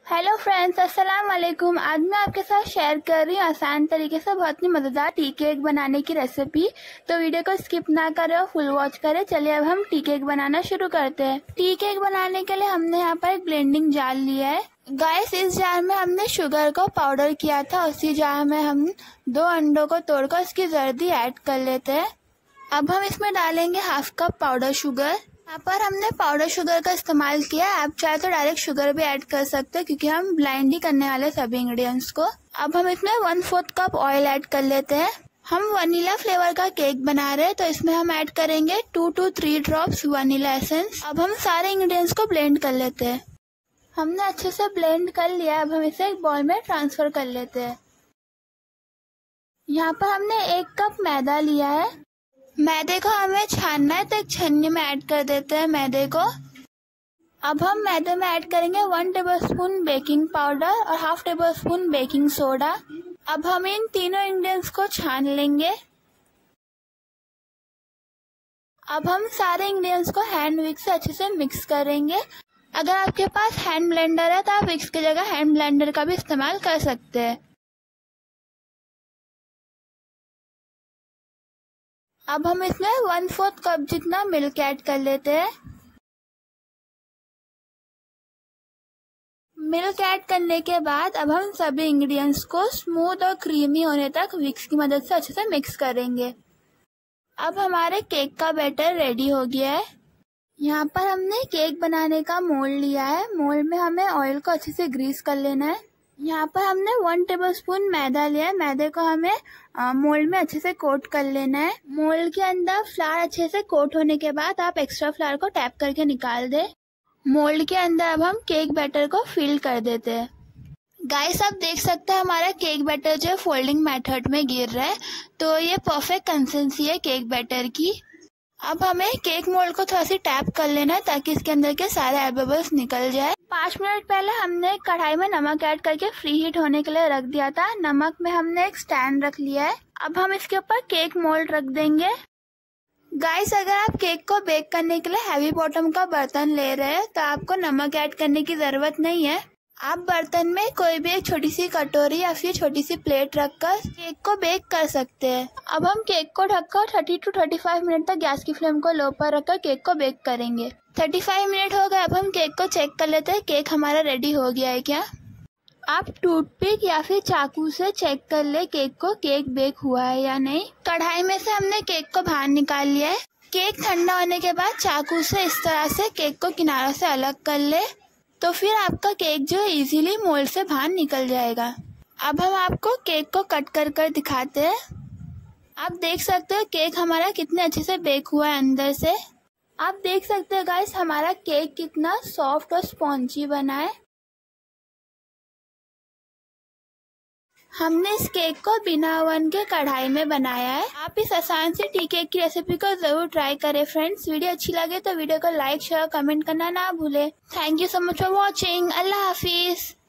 Hello friends, अस्सलाम वालेकुम। आज मैं आपके साथ शेयर कर रही हूँ आसान तरीके से बहुत ही मज़ेदार टी केक बनाने की रेसिपी। तो वीडियो को स्किप ना करें और फुल वॉच करें। चलिए अब हम टी केक बनाना शुरू करते हैं। टी केक बनाने के लिए हमने यहाँ पर एक ब्लेंडिंग जार लिया है। गाइस, इस जार में हमने शुगर को पाउडर किया था। उसी जार में हम 2 अंडों को तोड़कर उसकी जर्दी ऐड कर लेते हैं। अब हम इसमें डालेंगे हाफ कप पाउडर शुगर। यहाँ पर हमने पाउडर शुगर का इस्तेमाल किया। आप चाहे तो डायरेक्ट शुगर भी ऐड कर सकते हैं क्योंकि हम ब्लाइंड ही करने वाले सभी इंग्रेडिएंट्स को। अब हम इसमें 1/4 कप ऑयल ऐड कर लेते हैं। हम वनीला फ्लेवर का केक बना रहे हैं तो इसमें हम ऐड करेंगे 2 to 3 ड्रॉप्स वनीला एसेंस। अब हम सारे इंग्रेडिएंट्स को ब्लेंड कर लेते हैं। हमने अच्छे से ब्लेंड कर लिया। अब हम इसे एक बाउल में ट्रांसफर कर लेते हैं। यहाँ पर हमने 1 कप मैदा लिया है। मैदे को हमें छानना है तो एक छन्नी में ऐड कर देते हैं मैदे को। अब हम मैदे में ऐड करेंगे 1 टेबलस्पून बेकिंग पाउडर और 1/2 टेबलस्पून बेकिंग सोडा। अब हम इन तीनों इंग्रेडिएंट्स को छान लेंगे। अब हम सारे इंग्रेडिएंट्स को हैंड विक्स से अच्छे से मिक्स करेंगे। अगर आपके पास हैंड ब्लेंडर है तो आप विक्स की जगह हैंड ब्लेंडर का भी इस्तेमाल कर सकते हैं। अब हम इसमें 1/4 कप जितना मिल्क ऐड कर लेते हैं। मिल्क ऐड करने के बाद अब हम सभी इंग्रेडिएंट्स को स्मूथ और क्रीमी होने तक विक्स की मदद से अच्छे से मिक्स करेंगे। अब हमारे केक का बैटर रेडी हो गया है। यहाँ पर हमने केक बनाने का मोल्ड लिया है। मोल्ड में हमें ऑयल को अच्छे से ग्रीस कर लेना है। यहाँ पर हमने 1 टेबलस्पून मैदा लिया है। मैदे को हमें मोल्ड में अच्छे से कोट कर लेना है। मोल्ड के अंदर फ्लावर अच्छे से कोट होने के बाद आप एक्स्ट्रा फ्लावर को टैप करके निकाल दे। मोल्ड के अंदर अब हम केक बैटर को फिल कर देते हैं। गाइस, आप देख सकते हैं हमारा केक बैटर जो फोल्डिंग मेथड में गिर रहा है। तो ये परफेक्ट कंसिस्टेंसी है केक बैटर की। अब हमें केक मोल्ड को थोड़ा सी टैप कर लेना है ताकि इसके अंदर के सारे एयर बबल्स निकल जाए। 5 मिनट पहले हमने कढ़ाई में नमक ऐड करके फ्री हीट होने के लिए रख दिया था। नमक में हमने एक स्टैंड रख लिया है। अब हम इसके ऊपर केक मोल्ड रख देंगे। गाइस, अगर आप केक को बेक करने के लिए हैवी बॉटम का बर्तन ले रहे हैं तो आपको नमक ऐड करने की जरूरत नहीं है। आप बर्तन में कोई भी एक छोटी सी कटोरी या फिर छोटी सी प्लेट रखकर केक को बेक कर सकते हैं। अब हम केक को ढककर 30 to 35 मिनट तक गैस की फ्लेम को लो पर रखकर केक को बेक करेंगे। 35 मिनट हो गए। अब हम केक को चेक कर लेते हैं केक हमारा रेडी हो गया है क्या। आप टूथपिक या फिर चाकू से चेक कर ले केक बेक हुआ है या नहीं। कढ़ाई में से हमने केक को बाहर निकाल लिया है। केक ठंडा होने के बाद चाकू से इस तरह से केक को किनारों से अलग कर ले तो फिर आपका केक जो इजीली मोल्ड से बाहर निकल जाएगा। अब हम आपको केक को कट कर कर दिखाते हैं। आप देख सकते हो केक हमारा कितने अच्छे से बेक हुआ है अंदर से। आप देख सकते हो गाइस हमारा केक कितना सॉफ्ट और स्पॉन्जी बना है। हमने इस केक को बिना ओवन के कढ़ाई में बनाया है। आप इस आसान सी टी केक की रेसिपी को जरूर ट्राई करें फ्रेंड्स। वीडियो अच्छी लगे तो वीडियो को लाइक शेयर कमेंट करना ना भूले। Thank you so much for watching. अल्लाह हाफिज।